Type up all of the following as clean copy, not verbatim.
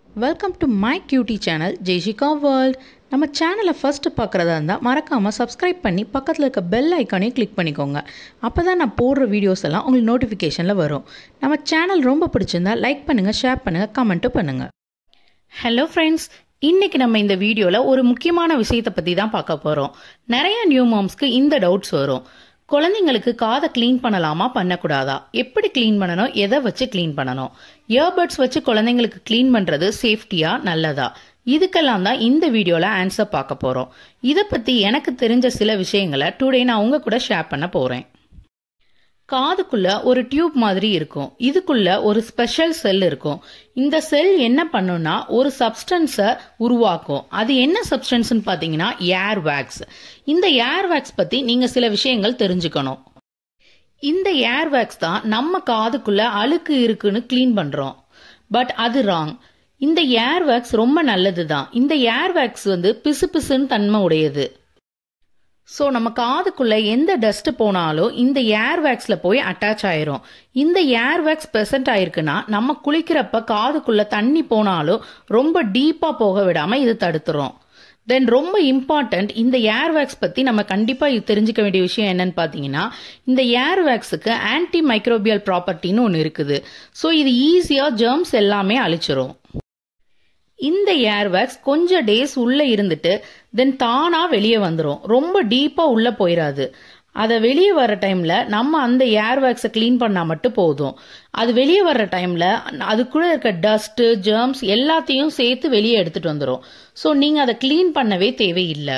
Welcome to my cutie channel Jaishika world. நம்ம சேனலை first பார்க்குறதா இருந்தால் மறக்காமல் சப்ஸ்கிரைப் பண்ணி பக்கத்தில் இருக்க பெல் ஐக்கானையும் கிளிக் பண்ணிக்கோங்க. அப்போ தான் நான் போடுற வீடியோஸ் எல்லாம் உங்களுக்கு நோட்டிஃபிகேஷனில் வரும். நம்ம சேனல் ரொம்ப பிடிச்சிருந்தா லைக் பண்ணுங்கள், ஷேர் பண்ணுங்கள், கமெண்ட்டும் பண்ணுங்கள். ஹலோ ஃப்ரெண்ட்ஸ், இன்றைக்கி நம்ம இந்த வீடியோவில் ஒரு முக்கியமான விஷயத்தை பற்றி தான் பார்க்க போகிறோம். நிறைய நியூ மாம்ஸ்க்கு இந்த டவுட்ஸ் வரும். குழந்தைங்களுக்கு காதை க்ளீன் பண்ணலாமா பண்ணக்கூடாதா, எப்படி க்ளீன் பண்ணணும், எதை வச்சு க்ளீன் பண்ணணும், இயர்பட்ஸ் வச்சு குழந்தைங்களுக்கு க்ளீன் பண்ணுறது சேஃப்டியா நல்லதா, இதுக்கெல்லாம் தான் இந்த வீடியோவில் ஆன்சர் பார்க்க போகிறோம். இதை பற்றி எனக்கு தெரிஞ்ச சில விஷயங்களை டுடே நான் உங்க கூட ஷேர் பண்ண போகிறேன். காதுக்குள்ள ஒரு டியூப் மாதிரி இருக்கும். இதுக்குள்ள ஒரு ஸ்பெஷல் செல் இருக்கும். இந்த செல் என்ன பண்ணும்னா ஒரு சப்ஸ்டன்ஸை உருவாக்கும். அது என்ன சப்ஸ்டன்ஸ்னு பார்த்தீங்கன்னா ஏர் வேக்ஸ். இந்த ஏர் வேக்ஸ் பற்றி நீங்கள் சில விஷயங்கள் தெரிஞ்சுக்கணும். இந்த ஏர் வேக்ஸ் தான் நம்ம காதுக்குள்ள அழுக்கு இருக்குன்னு கிளீன் பண்ணுறோம். பட் அது ராங். இந்த ஏர் வேக்ஸ் ரொம்ப நல்லது தான். இந்த ஏர் வேக்ஸ் பிசு பிசுன்னு தன்மை உடையது. ஸோ நம்ம காதுக்குள்ள எந்த டஸ்ட் போனாலும் இந்த ஏர் வேக்ஸ்ல போய் அட்டாச் ஆயிரும். இந்த ஏர் வேக்ஸ் ப்ரெசென்ட் ஆயிருக்குன்னா நம்ம குளிக்கிறப்ப காதுக்குள்ள தண்ணி போனாலும் ரொம்ப டீப்பா போக விடாம இது தடுத்துரும். தென் ரொம்ப இம்பார்ட்டன்ட், இந்த ஏர் வேக்ஸ் பத்தி நம்ம கண்டிப்பா தெரிஞ்சுக்க வேண்டிய விஷயம் என்னன்னு பாத்தீங்கன்னா, இந்த ஏர் வேக்ஸுக்கு ஆன்டி மைக்ரோபியல் ப்ராப்பர்ட்டின்னு ஒன்று இருக்குது. ஸோ இது ஈஸியா ஜெர்ம்ஸ் எல்லாமே அழிச்சிரும். இந்த ஏர் வேக்ஸ் கொஞ்சம் டேஸ் உள்ள இருந்துட்டு தென் தானா வெளியே வந்துடும். ரொம்ப டீப்பா உள்ள போயிடாது. அதை வெளியே வர்ற டைம்ல நம்ம அந்த ஏர் வேக்ஸை கிளீன் பண்ணா மட்டும் போதும். அது வெளியே வர்ற டைம்ல அதுக்குள்ள இருக்க டஸ்ட், ஜெர்ம்ஸ் எல்லாத்தையும் சேர்த்து வெளியே எடுத்துட்டு வந்துடும். ஸோ நீங்க அதை கிளீன் பண்ணவே தேவையில்லை.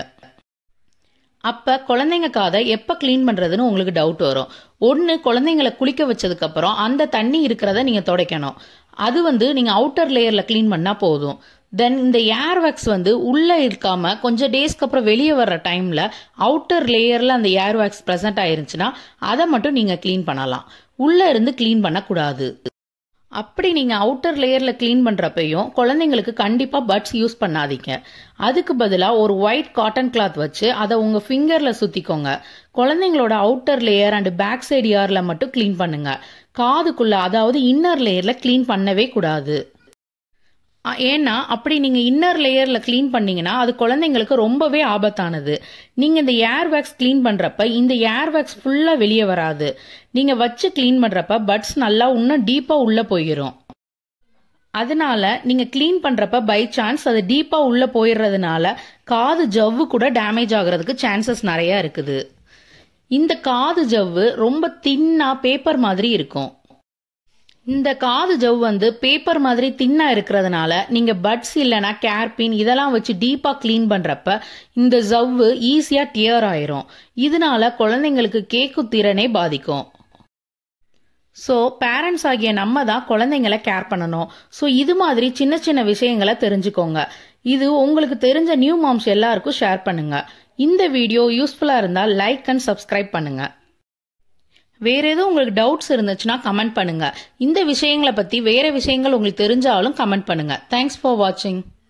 அப்ப குழந்தைங்க காதை எப்ப கிளீன் பண்றதுன்னு உங்களுக்கு டவுட் வரும். ஒன்னு, குழந்தைங்களை குளிக்க வச்சதுக்கு அப்புறம் அந்த தண்ணி இருக்கிறத நீங்க துடைக்கணும். அது நீங்க அவுட்டர் லேயர்ல கிளீன் பண்ணா போதும். தென் இந்த ஏர் வேக்ஸ் உள்ள இருக்காம கொஞ்சம் டேஸ்க்கு அப்புறம் வெளியே வர்ற டைம்ல அவுட்டர் லேயர்ல அந்த ஏர் வேக்ஸ் பிரசன்ட் ஆயிருந்துச்சுன்னா அதை மட்டும் நீங்க கிளீன் பண்ணலாம். உள்ள இருந்து கிளீன் பண்ணக்கூடாது. அப்படி நீங்க அவுட்டர் லேயர்ல கிளீன் பண்றப்பையும் குழந்தைங்களுக்கு கண்டிப்பா பட்ஸ் யூஸ் பண்ணாதீங்க. அதுக்கு பதிலா ஒரு ஒயிட் காட்டன் கிளாத் வச்சு அதை உங்க ஃபிங்கர்ல சுத்திக்கோங்க. குழந்தைங்களோட outer layer and back side இயர்ல மட்டும் கிளீன் பண்ணுங்க. காதுக்குள்ள, அதாவது இன்னர் லேயர்ல கிளீன் பண்ணவே கூடாது. ஏன்னா அப்படி நீங்க இன்னர் லேயர்ல கிளீன் பண்ணீங்கன்னா அது குழந்தைங்களுக்கு ரொம்பவே ஆபத்தானது. நீங்க இந்த ஏர் வேக்ஸ் கிளீன் பண்றப்ப இந்த ஏர் வேக்ஸ் ஃபுல்லா வெளியே வராது. நீங்க வச்சு கிளீன் பண்றப்ப பட்ஸ் நல்லா இன்னும் டீப்பா உள்ள போயிடும். அதனால நீங்க கிளீன் பண்றப்ப பை சான்ஸ் அது டீப்பா உள்ள போயிடுறதுனால காது ஜவ்வு கூட டேமேஜ் ஆகுறதுக்கு சான்சஸ் நிறைய இருக்குது. இந்த காது ஜவ்வு ரொம்ப தின்னா பேப்பர் மாதிரி இருக்கும். இந்த காது ஜவ் பேப்பர் மாதிரி தின்னா இருக்கிறதுனால நீங்க பட்ஸ் இல்லனா கேர்பின் இதெல்லாம் வச்சு டீப்பா கிளீன் பண்றப்ப இந்த ஜவ்வு ஈஸியா டியர் ஆயிரும். இதனால குழந்தைங்களுக்கு கேட்கும் திறனே பாதிக்கும். ஸோ பேரண்ட்ஸ் ஆகிய நம்ம தான் குழந்தைங்களை கேர் பண்ணணும். ஸோ இது மாதிரி சின்ன சின்ன விஷயங்களை தெரிஞ்சுக்கோங்க. இது உங்களுக்கு தெரிஞ்ச நியூ மாம்ஸ் எல்லாருக்கும் ஷேர் பண்ணுங்க. இந்த வீடியோ யூஸ்ஃபுல்லா இருந்தா லைக் அண்ட் சப்ஸ்கிரைப் பண்ணுங்க. வேற ஏதோ உங்களுக்கு டவுட்ஸ் இருந்துச்சுன்னா கமெண்ட் பண்ணுங்க. இந்த விஷயங்களை பத்தி வேற விஷயங்கள் உங்களுக்கு தெரிஞ்சாலும் கமெண்ட் பண்ணுங்க. தேங்க்ஸ் ஃபார் வாட்சிங்.